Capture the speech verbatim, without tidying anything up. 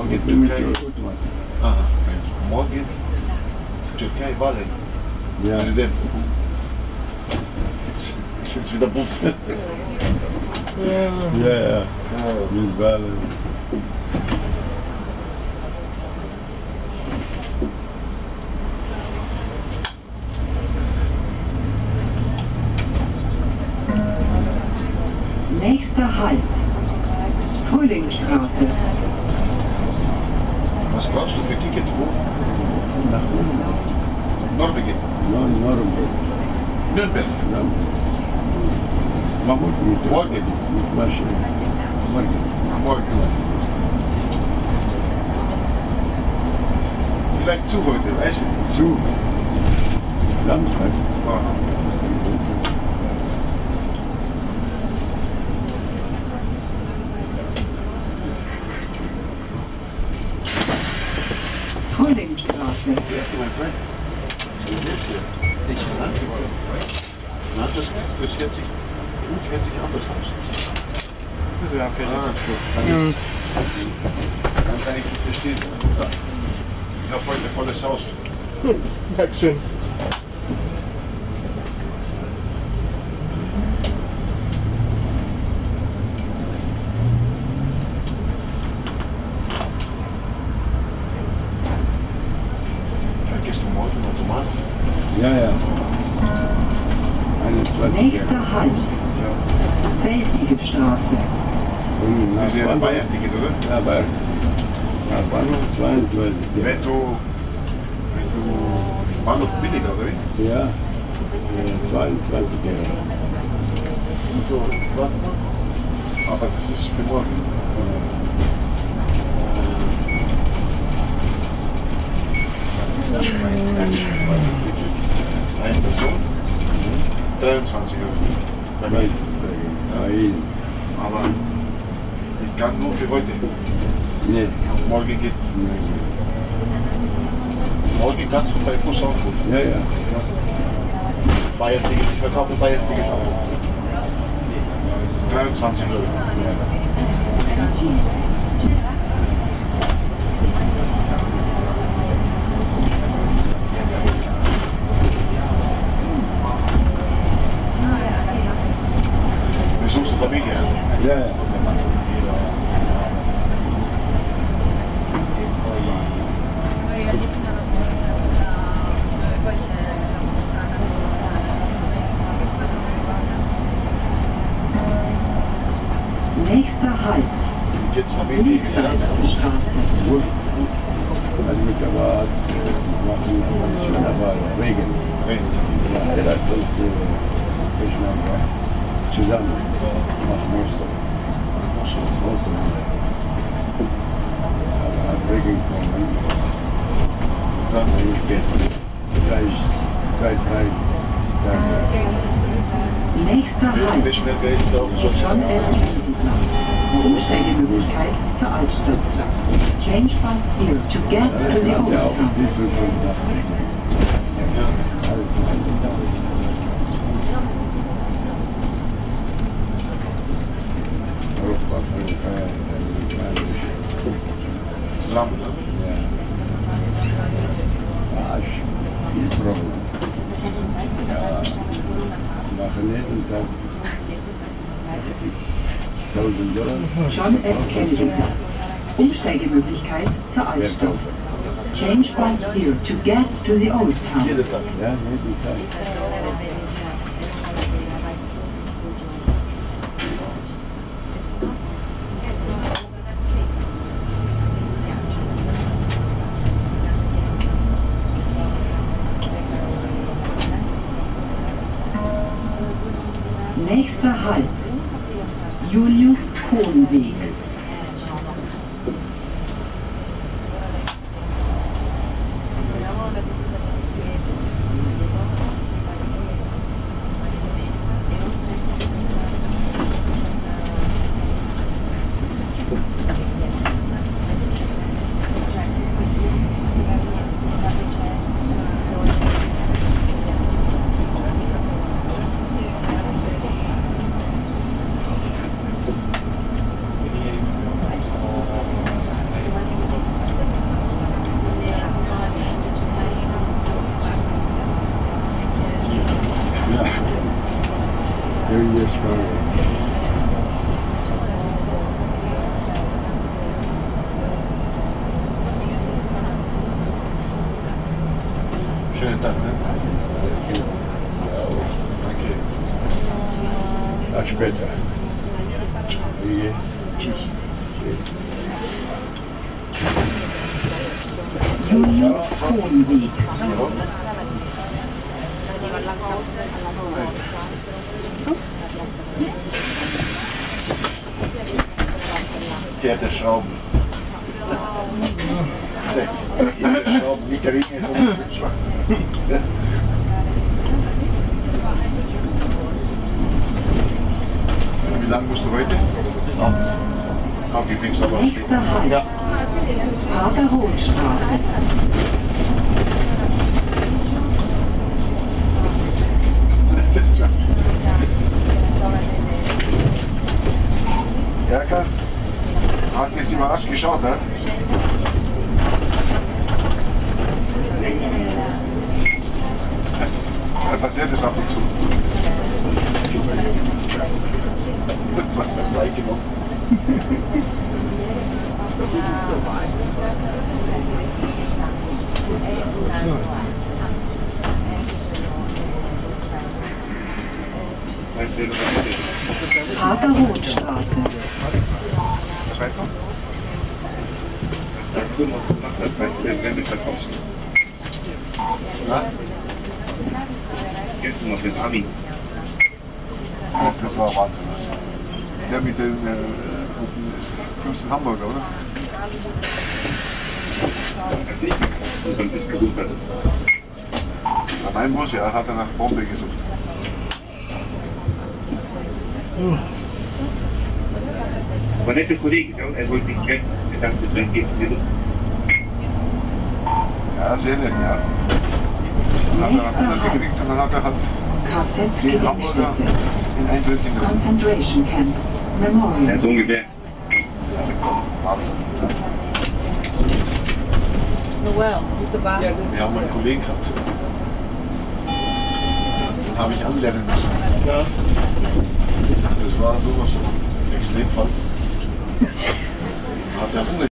Morgen Türkei. Aha. Morgen Türkei Wahlen. Ja. Präsident. Jetzt ist jetzt wieder bunt. Ja, ja. Mit Wahlen. Nächster Halt. Frühlingsstraße. Was brauchst du für Ticket? Wo? Nach oben. Norwegen. Ja, Nürnberg. Nürnberg. Ja. Man muss mit, Morgen. mit Maschine. Morgen. Morgen. Vielleicht zu heute, weißt du nicht. Zu. Samstag. Aha. Frühlingsstraße. Erst mein Preis. Ich Na, das, das hört sich gut, hört sich anders aus. Das ist ja okay. Ah, gut. Dann, Mhm. dann kann ich nicht verstehen. Ich habe heute volles Haus. Dankeschön. Vergisst du morgen Automat? Ja, ja. einundzwanzig. Nächster Halt. Feldige Straße. Und Das ist ja nach ein Bahnhof- Bayern-Ticket, oder? Ja, bei nach Bahnhof zweiundzwanzig. Wenn du, wenn du Bahnhof billiger, oder wie? Ja, äh, zweiundzwanzig Euro. So, warte mal. Aber das ist für morgen. Eine Person, dreiundzwanzig Euro. Bei mir. Nein. Aber ich kann nur für heute. Nee. Morgen geht. Morgen kannst du bei Bus auch gut. Ja, ja. Bayern-Ticket, ich verkaufe Bayern-Ticket auch. dreiundzwanzig Euro. Besuchst du Familie? Ja, ja. Nächster Halt. Geht's Familie? Liebsalzstraße. Gut. Also mit der Wahrheit machen wir schon, aber Regen. Regen. Ja, er hat uns äh, ich noch zusammen nach Mosul. Mosul. Aber hat Regen kommen. Dann geht gleich zwei, drei Tage. Nächster Halt. Wie schnell geht's da auf so John F. Kennedy-Platz. Umsteigemöglichkeit zur Altstadt. Change bus here to get to the old Ja, auch town. wie viel von da. Alles Europa von zusammen? Ja. Ja, viel Problem. Ja, machen jeden Tag tausend Dollar. John F. Kennedy-Platz. Umsteigemöglichkeit zur Altstadt. Change bus here to get to the old town. Jeden Tag. Ja, jeden Tag. Nächster Halt. Julius-Kohn-Weg. schönen Tag, ne? Danke. Bis später. Wie Tschüss. Julius Hohenweg. Hier der Schrauben. Hier der Schrauben, nicht der Ring, sondern der Schrauben. Wie lange musst du heute? Bis Abend. Okay, fängst du aber an. Nächster Halt. Ja. Vater-Roth-Straße. Erkan, hast du jetzt überrascht geschaut, ne? Da passiert es ab und zu. Was hast du eingenommen? Vater-Roth-Straße. Was weißt du? Das tun, was du gemacht hast, wenn du verkaufst. Ja? Jetzt noch den Armin. Ja, das war Wahnsinn. Der mit den äh, fünfzehn Hamburger, oder? Und dann bist du gut. An einem Bus, ja, hat er nach Bombe gesucht. Aber nette Kollege, er wollte mich kennen. Er dachte, dann geht es mir. Ja, sehr nett, ja. Dann hat er hundert gekriegt und dann hat er halt K zehn Hamburger Z-Gedenkstätte. in ein Drittel genommen. Concentration Camp. Er hat Memorials. ungefähr. Wahnsinn. Noel, muito bem. Wir haben einen Kollegen gehabt. Den habe ich anlernen müssen. Ja. Das war sowas von Extremfall. Hat er Hunger